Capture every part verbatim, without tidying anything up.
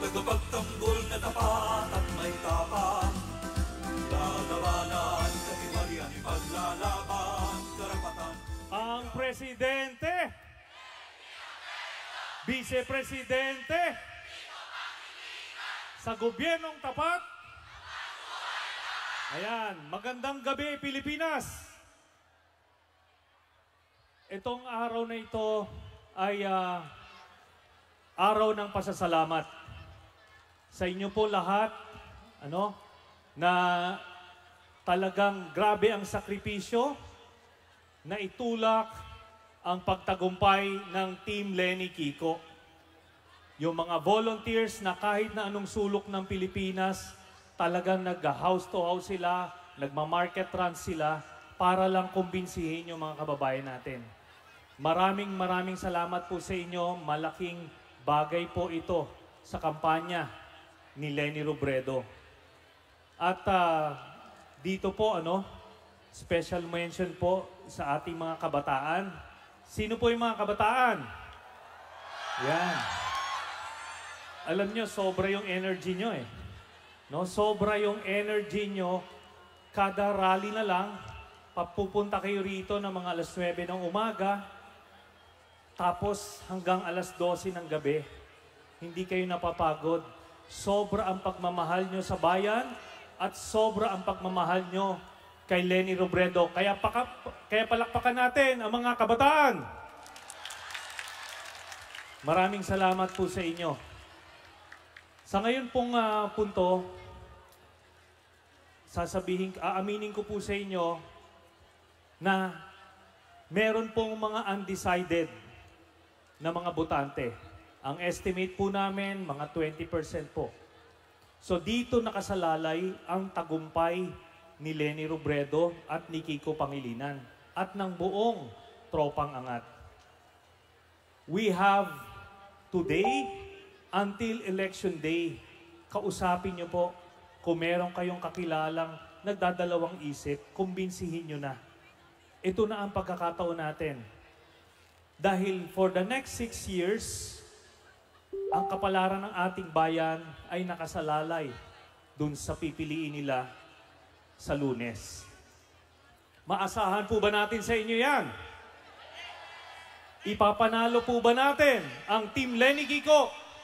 tagapagtanggol na tapat at may tapang, lalabanan, katiwalian, ipaglalaban, karapatan. Ang Presidente, Vice Presidente, sa gobyernong tapat. Ayan, magandang gabi Pilipinas. Itong araw na ito ay uh, araw ng pasasalamat sa inyo po lahat, ano, na talagang grabe ang sakripisyo na itulak ang pagtagumpay ng Team Lenny Kiko. Yung mga volunteers na kahit na anong sulok ng Pilipinas, talagang nag-house to house sila, nagma-market runs sila para lang kumbinsihin yung mga kababayan natin. Maraming maraming salamat po sa inyo. Malaking bagay po ito sa kampanya ni Leni Robredo. At uh, dito po, ano, special mention po sa ating mga kabataan. Sino po yung mga kabataan? Yan. Alam nyo, sobra yung energy nyo eh. No? Sobra yung energy nyo. Kada rally na lang, papupunta kayo rito ng mga alas nuwebe ng umaga, tapos hanggang alas dose ng gabi. Hindi kayo napapagod. Sobra ang pagmamahal nyo sa bayan at sobra ang pagmamahal nyo kay Leni Robredo. Kaya, paka, kaya palakpakan natin ang mga kabataan. Maraming salamat po sa inyo. Sa ngayon pong uh, punto, sasabihin, aaminin ko po sa inyo na meron pong mga undecided na mga botante. Ang estimate po namin, mga twenty percent po. So dito nakasalalay ang tagumpay ni Leni Robredo at ni Kiko Pangilinan at ng buong tropang angat. We have today until election day, kausapin nyo po kung meron kayong kakilalang nagdadalawang isip, kumbinsihin nyo na. Ito na ang pagkakataon natin. Dahil for the next six years, ang kapalaran ng ating bayan ay nakasalalay dun sa pipiliin nila sa Lunes. Maasahan po ba natin sa inyo yan? Ipapanalo po ba natin ang Team Lenny Kiko?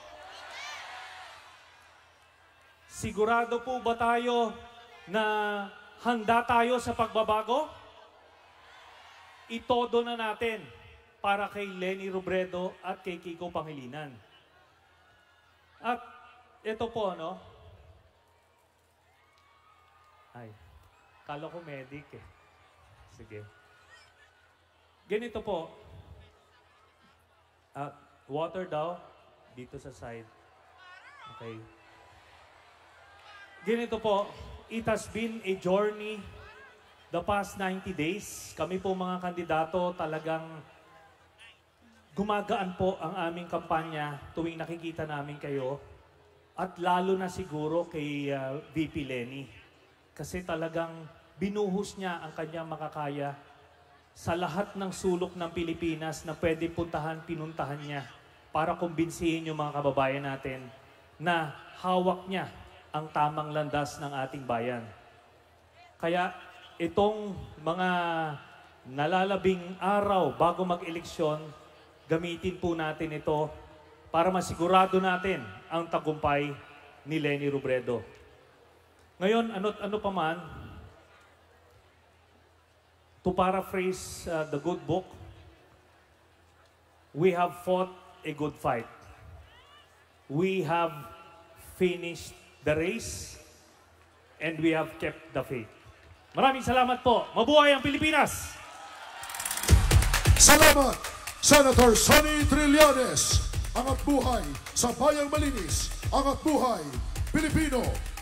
Sigurado po ba tayo na handa tayo sa pagbabago? Itodo na natin para kay Leni Robredo at kay Kiko Pangilinan. At ito po, no? Ay, kala ko medic eh. Sige. Ganito po. Uh, water daw, dito sa side. Okay. Ganito po, it has been a journey the past ninety days. Kami po mga kandidato talagang gumagaan po ang aming kampanya tuwing nakikita namin kayo. At lalo na siguro kay uh, V P Lenny. Kasi talagang binuhos niya ang kanyang makakaya sa lahat ng sulok ng Pilipinas na pwede puntahan, pinuntahan niya para kumbinsihin yung mga kababayan natin na hawak niya ang tamang landas ng ating bayan. Kaya itong mga nalalabing araw bago mag-eleksyon, gamitin po natin ito para masigurado natin ang tagumpay ni Leni Robredo. Ngayon, ano, ano pa man, to paraphrase uh, the good book, we have fought a good fight. We have finished the race and we have kept the faith. Maraming salamat po. Mabuhay ang Pilipinas! Salamat, Senator Sonny Trillanes. Angat buhay sa bayang malinis. Angat buhay, Pilipino.